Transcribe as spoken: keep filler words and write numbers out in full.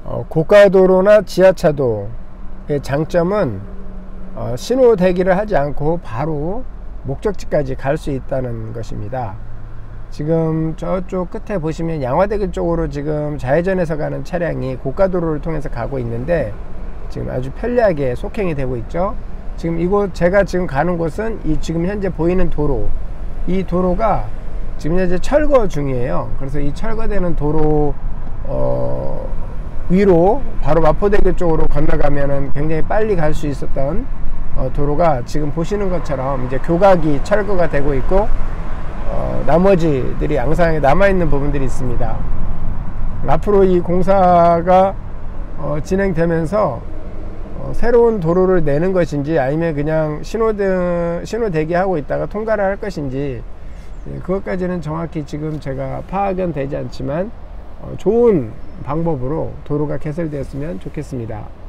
어, 고가도로나 지하차도의 장점은 어, 신호 대기를 하지 않고 바로 목적지까지 갈 수 있다는 것입니다. 지금 저쪽 끝에 보시면 양화대교 쪽으로 지금 좌회전해서 가는 차량이 고가도로를 통해서 가고 있는데 지금 아주 편리하게 속행이 되고 있죠. 지금 이곳 제가 지금 가는 곳은 이 지금 현재 보이는 도로, 이 도로가 지금 현재 철거 중이에요. 그래서 이 철거되는 도로 어, 위로 바로 마포대교 쪽으로 건너가면은 굉장히 빨리 갈 수 있었던 어, 도로가 지금 보시는 것처럼 이제 교각이 철거가 되고 있고 어, 나머지들이 양산하게 남아있는 부분들이 있습니다. 앞으로 이 공사가 어, 진행되면서 어, 새로운 도로를 내는 것인지 아니면 그냥 신호등 신호 대기하고 있다가 통과를 할 것인지, 예, 그것까지는 정확히 지금 제가 파악은 되지 않지만 어, 좋은 방법으로 도로가 개설되었으면 좋겠습니다.